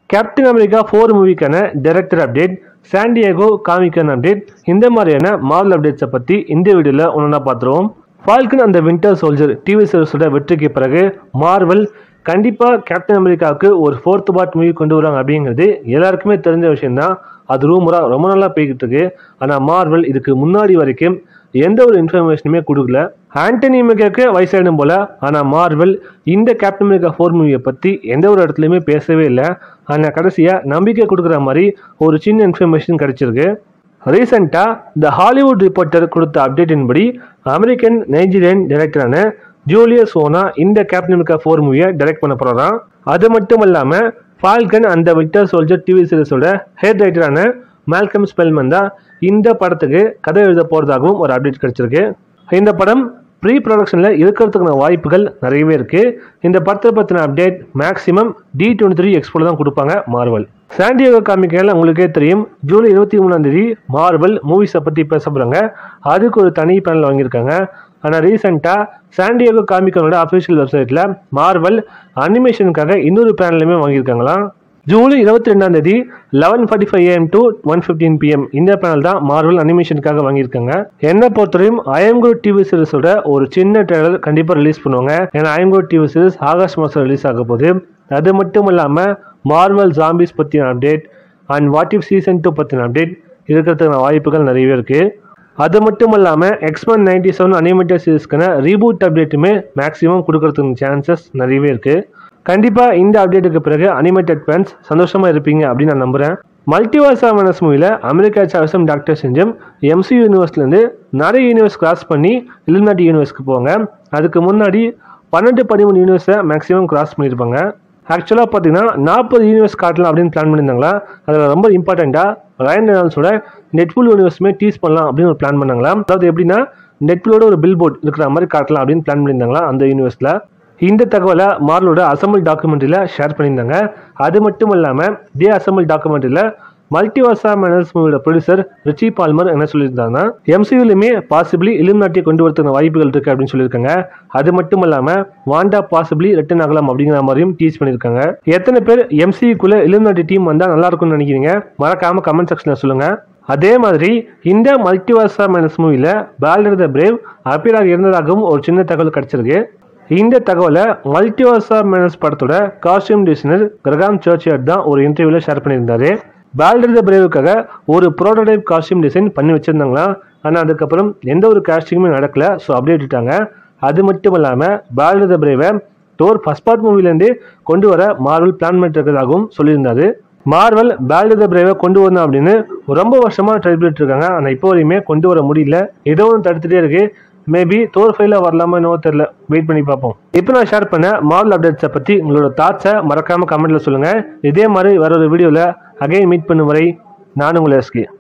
Captain America 4 மூவிக்கான director update, San Diego comic con update, இந்த மாதிரியான மார்வல் அப்டேட்ஸை பற்றி இந்த வீடியோவில் ஒன்றா பார்த்துருவோம். ஃபால்கன் அந்த வின்டர் சோல்ஜர் டிவி சீரிஸோட வெற்றிக்கு பிறகு மார்வல் கண்டிப்பாக கேப்டன் அமெரிக்காவுக்கு ஒரு 4th பார்ட் மூவி கொண்டு வராங்க அப்படிங்கிறது எல்லாருக்குமே தெரிஞ்ச விஷயம்தான். அது ரூமராக ரொம்ப நாளாக போய்கிட்டு இருக்கு. ஆனால் மார்வல் இதுக்கு முன்னாடி வரைக்கும் எந்த ஒரு இன்ஃபர்மேஷனுமே கொடுக்கல. ஆண்டனி மெக்கிக்கு வயசாயிடும் போல. ஆனால் மார்வல் இந்த கேப்டன் அமெரிக்கா 4 மூவியை பற்றி எந்த ஒரு இடத்துலையுமே பேசவே இல்லை. ஆனால் கடைசியாக நம்பிக்கை கொடுக்குற மாதிரி ஒரு சின்ன இன்ஃபர்மேஷன் கிடைச்சிருக்கு. ரீசெண்டாக த ஹாலிவுட் ரிப்போர்ட்டர் கொடுத்த அப்டேட்டின்படி அமெரிக்கன் நைஜீரியன் டைரக்டரான ஜூலியஸ் ஓனா இந்த கேப்டன் அமெரிக்கா 4 மூவியை டைரக்ட் பண்ண போகிறாராம். அது மட்டும் இல்லாமல் ஃபால்கன் அந்த வின்டர் சோல்ஜர் டிவி சீரிஸோட ஹெட் ரைட்டரான மால்கம் ஸ்பெல்மன் தான் இந்த படத்துக்கு கதை எழுத போகிறதாகவும் ஒரு அப்டேட் கிடைச்சிருக்கு. இந்த படம் ப்ரீ ப்ரொடக்ஷனில் இருக்கிறதுக்கான வாய்ப்புகள் நிறையவே இருக்குது. இந்த படத்தை பற்றின அப்டேட் மேக்ஸிமம் D23 எக்ஸ்போல தான் கொடுப்பாங்க மார்வல். சான் டியேகோ காமிக்கால உங்களுக்கே தெரியும், ஜூலை 23 மார்வல் மூவிஸை பற்றி பேச போகிறாங்க. அதுக்கு ஒரு தனி பேனல் வாங்கியிருக்காங்க. ஆனால் ரீசெண்டாக சான் டியேகோ காமிக்கனோட அஃபிஷியல் வெப்சைட்டில் மார்வல் அனிமேஷனுக்காக இன்னொரு பேனலுமே வாங்கியிருக்காங்களாம். ஜூலை 22 11:45 AM to 1:15 PM இந்த பேனல் தான் மார்வல் அனிமேஷனுக்காக வாங்கியிருக்காங்க. என்னை பொறுத்தவரையும் ஐஎம்கோட் டிவி சீரிஸோட ஒரு சின்ன ட்ரெய்லர் கண்டிப்பாக ரிலீஸ் பண்ணுவாங்க. ஏன்னா ஐஎம்கோட் டிவி சீரிஸ் ஆகஸ்ட் மாதம் ரிலீஸ் ஆக போகுது. அது மட்டும் இல்லாமல் மார்வல் ஜாம்பிஸ் பற்றின update and what if season 2 பற்றின அப்டேட் இருக்கிறதுக்கான வாய்ப்புகள் நிறையவே இருக்குது. அது மட்டும் இல்லாமல் எக்ஸ்மேன் 97 அனிமேட்டட் சீரிஸ்க்கான ரீபூட் அப்டேட்டுமே மேக்ஸிமம் கொடுக்கறதுக்கு சான்சஸ் நிறையவே இருக்குது. கண்டிப்பாக இந்த அப்டேட்டுக்கு பிறகு அனிமேட்டட் ஃபேன்ஸ் சந்தோஷமாக இருப்பீங்க அப்படின்னு நான் நம்புகிறேன். மல்டிவர்ஸ் ஆஃப் மேடனஸ் மூவியில் அமெரிக்கா சார்ஸும் டாக்டர் ஸ்ட்ரேஞ்சும் MCU யூனிவர்ஸ்லேருந்து நிறைய யூனிவர்ஸ் கிராஸ் பண்ணி இல்லுமினாட்டி யூனிவர்ஸ்க்கு போவாங்க. அதுக்கு முன்னாடி 12-13 யூனிவர்ஸை மேக்ஸிமம் கிராஸ் பண்ணியிருப்பாங்க. ஆக்சுவலாக பார்த்தீங்கன்னா 40 யூனிவர்ஸ் காட்டலாம் அப்படின்னு பிளான் பண்ணியிருந்தாங்களா. அதில் ரொம்ப இம்பார்ட்டண்ட்டாக ரயன் ரெனால்ட்ஸோட நெட்ஃபுல் யூனிவர்ஸுமே டீஸ் பண்ணலாம் அப்படின்னு ஒரு பிளான் பண்ணாங்களா. அதாவது எப்படின்னா நெட்ஃபுல்லோட ஒரு பில் போர்ட் இருக்கிற மாதிரி காட்டலாம் அப்படின்னு பிளான் பண்ணியிருந்தாங்களா அந்த யூனிவர்ஸில். இந்த தகவலை மார்வலோட அசம்பிள் டாக்குமெண்ட்ரியில் ஷேர் பண்ணியிருந்தாங்க. அது மட்டும் இல்லாமல் இதே அசம்பிள் டாக்குமெண்ட்ரியில் மல்டிவர்ஸ் ஆஃப் மேடனஸ் மூவியோட ப்ரொடியூசர் ரிச்சி பால்மர் என்ன சொல்லியிருந்தாங்கன்னா MCUலையுமே பாசிபிளி இல்லுமினாட்டியை கொண்டு வரதுக்கு வாய்ப்புகள் இருக்குது அப்படின்னு சொல்லியிருக்காங்க. அது மட்டும் இல்லாமல் வாண்டா பாசிபிளி ரிட்டர்ன் ஆகலாம் அப்படிங்கிற மாதிரியும் டீச் பண்ணியிருக்காங்க. எத்தனை பேர் MCUக்குள்ளே இல்லுமினாட்டி டீம் வந்தால் நல்லா இருக்கும்னு நினைக்கிறீங்க? மறக்காமல் கமெண்ட் செக்ஷனில் சொல்லுங்கள். அதே மாதிரி இந்த மல்டிவர்ஸ் ஆஃப் மேடனஸ் மூவியில் பால்டர் த பிரேவ் அப்பியராக இருந்ததாகவும் ஒரு சின்ன தகவல் கிடைச்சிருக்கு. இந்த தகவலை மல்டிவர்ஸ் ஆஃப் மேடனஸ் படத்தோட காஸ்டியூம் டிசைனர் கிரகாம் சர்ச்சியார்ட் தான் ஒரு இன்டர்வியூவில் ஷேர் பண்ணியிருந்தாரு. பால்டர் த பிரேவுக்காக ஒரு ப்ரோட்டோடைப் காஸ்டியூம் டிசைன் பண்ணி வச்சுருந்தாங்களா. ஆனால் அதுக்கப்புறம் எந்த ஒரு காஸ்டியூமே நடக்கல. ஸோ அப்படியே விட்டுட்டாங்க. அது மட்டும் இல்லாமல் பால்டர் த பிரேவை டோர் ஃபர்ஸ்ட் பார்ட் மூவிலேருந்து கொண்டு வர மார்வல் பிளான் பண்ணிட்டு இருக்கிறதாகவும் சொல்லியிருந்தாரு. மார்வல் பால்டர் த பிரேவை கொண்டு வரணும் அப்படின்னு ரொம்ப வருஷமாக ட்ரை பண்ணிட்டு இருக்காங்க. ஆனால் இப்போ வரையுமே கொண்டு வர முடியல. ஏதோ ஒன்று தடுத்துட்டே இருக்கு. மேபி தோர் 5ல வரலாமா என்னவோ தெரியல. வெயிட் பண்ணி பார்ப்போம். இப்போ நான் ஷேர் பண்ண மார்வல் அப்டேட்ஸை பற்றி உங்களோட தாட்ஸை மறக்காமல் கமெண்ட்டில் சொல்லுங்கள். இதே மாதிரி வேற ஒரு வீடியோவில் அகைன் மீட் பண்ணும் வரை நான் உங்கள் SK.